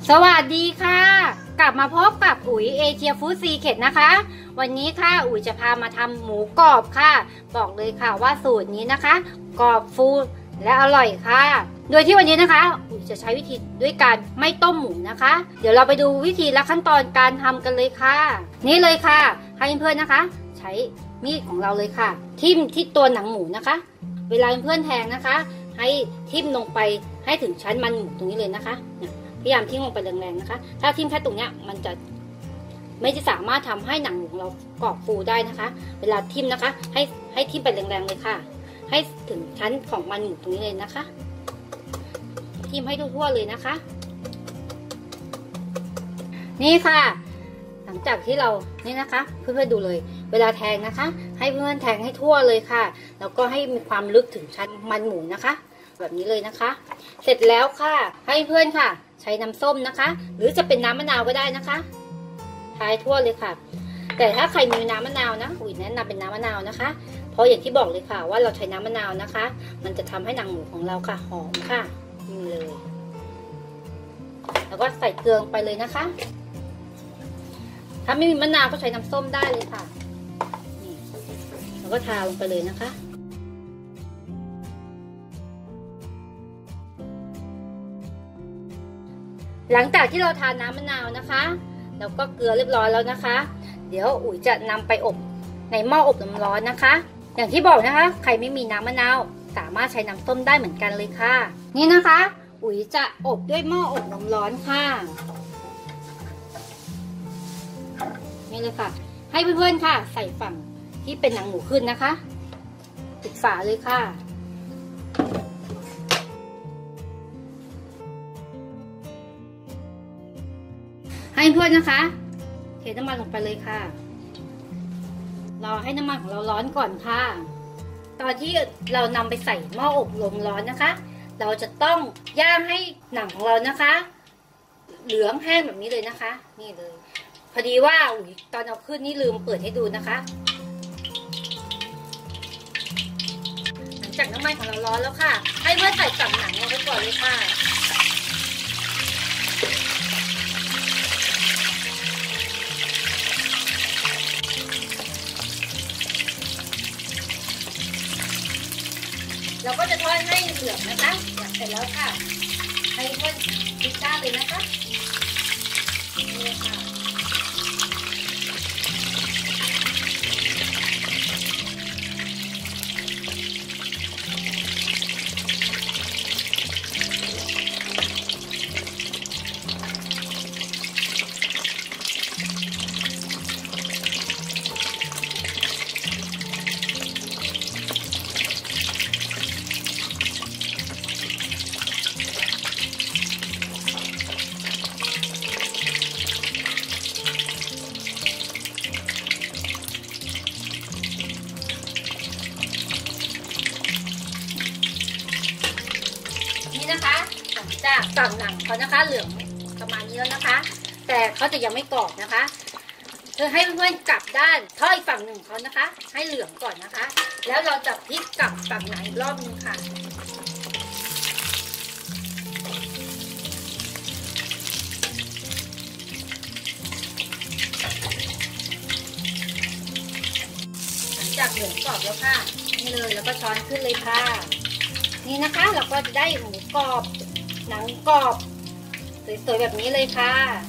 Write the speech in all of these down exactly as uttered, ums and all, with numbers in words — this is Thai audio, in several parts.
สวัสดีค่ะกลับมาพบกับอุ๋ยเอเชียฟู้ดซีเคร็ตนะคะวันนี้ค่ะอุ๋ยจะพามาทำหมูกรอบค่ะบอกเลยค่ะว่าสูตรนี้นะคะกรอบฟูและอร่อยค่ะโดยที่วันนี้นะคะอุ๋ยจะใช้วิธีด้วยการไม่ต้มหมูนะคะเดี๋ยวเราไปดูวิธีและขั้นตอนการทำกันเลยค่ะนี่เลยค่ะให้เพื่อนๆนะคะใช้มีดของเราเลยค่ะทิ่มที่ตัวหนังหมูนะคะเวลาเพื่อนแทงนะคะให้ทิ่มลงไปให้ถึงชั้นมันหมูตรงนี้เลยนะคะพยายามทิ่มลงไปแรงๆนะคะถ้าทิ่มแค่ตรงเนี้ยมันจะไม่จะสามารถทำให้หนังหมูเรากรอบฟูได้นะคะเวลาทิ่มนะคะให้ให้ทิ่มไปแรงๆเลยค่ะให้ถึงชั้นของมันหมูตรงนี้เลยนะคะทิ่มให้ทั่วๆเลยนะคะนี่ค่ะหลังจากที่เรานี่นะคะเพื่อนๆดูเลยเวลาแทงนะคะให้เพื่อนๆแทงให้ทั่วเลยค่ะแล้วก็ให้มีความลึกถึงชั้นมันหมูนะคะแบบนี้เลยนะคะเสร็จแล้วค่ะให้เพื่อนค่ะใช้น้ำส้มนะคะหรือจะเป็นน้ำมะนาวก็ได้นะคะทายทั่วเลยค่ะแต่ถ้าใครมีน้ำมะนาวนะอุ๋ยแนะนำเป็นน้ำมะนาวนะคะเพราะอย่างที่บอกเลยค่ะว่าเราใช้น้ำมะนาวนะคะมันจะทำให้หนังหมูของเราค่ะหอมค่ะนี่เลยแล้วก็ใส่เกลือไปเลยนะคะถ้าไม่มีมะนาวก็ใช้น้ำส้มได้เลยค่ะนี่แล้วก็ทาลงไปเลยนะคะหลังจากที่เราทานน้ำมะนาวนะคะแล้วก็เกลือเรียบร้อยแล้วนะคะเดี๋ยวอุ๋ยจะนำไปอบในหม้ออบน้ำร้อนนะคะอย่างที่บอกนะคะใครไม่มีน้ำมะนาวสามารถใช้น้ำส้มได้เหมือนกันเลยค่ะนี่นะคะอุ๋ยจะอบด้วยหม้ออบน้ำร้อนค่ะนี่เลยค่ะให้เพื่อนๆค่ะใส่ฝั่งที่เป็นหนังหมูขึ้นนะคะปิดฝาเลยค่ะให้เพื่อนนะคะเทน้ำมันลงไปเลยค่ะรอให้น้ำมันของเราร้อนก่อนค่ะตอนที่เรานำไปใส่หม้ออบลมร้อนนะคะเราจะต้องย่างให้หนังของเรานะคะเหลืองแห้งแบบนี้เลยนะคะนี่เลยพอดีว่าอุ๊ยตอนเอาขึ้นนี่ลืมเปิดให้ดูนะคะหลังจากน้ำมันของเราร้อนแล้วค่ะให้เพื่อนใส่ฝั่งหนังลงไปก่อนเลยค่ะเราก็จะทอดให้เหลืองนะคะเสร็จแล้วค่ะให้เพื่อนพิซซ่าเลยนะคะนี่ค่ะนะคะหลังจากฝั่งหนังเขานะคะเหลืองประมาณนี้แล้วนะคะแต่เขาจะยังไม่กรอบนะคะเพื่อให้เพื่อนๆกลับด้านทอดอีกฝั่งหนึ่งเขานะคะให้เหลืองก่อนนะคะแล้วเราจะพลิกกลับฝั่งหนังอีกรอบนึงค่ะหลังจากเหลืองกรอบแล้วค่ะนี่เลยแล้วก็ช้อนขึ้นเลยค่ะนี่นะคะเราก็จะได้หมูกรอบหนังกรอบสวยๆแบบนี้เลยค่ะ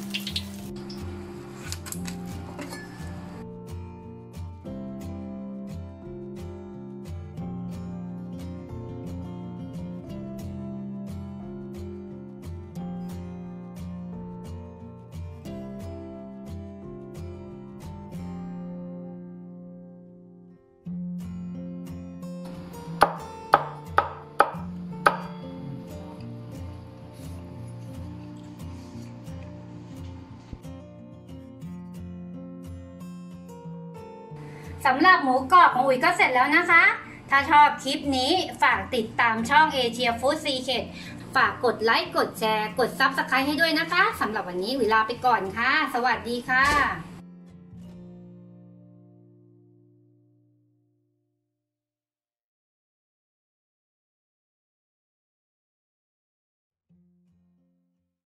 สำหรับหมูกรอบของอุ๋ยก็เสร็จแล้วนะคะถ้าชอบคลิปนี้ฝากติดตามช่องเอเชียฟู้ดซีเคร็ตฝากกดไลค์กดแชร์กดซับสไครต์ให้ด้วยนะคะสำหรับวันนี้อุ๋ยลาไปก่อนค่ะสวัสดีค่ะ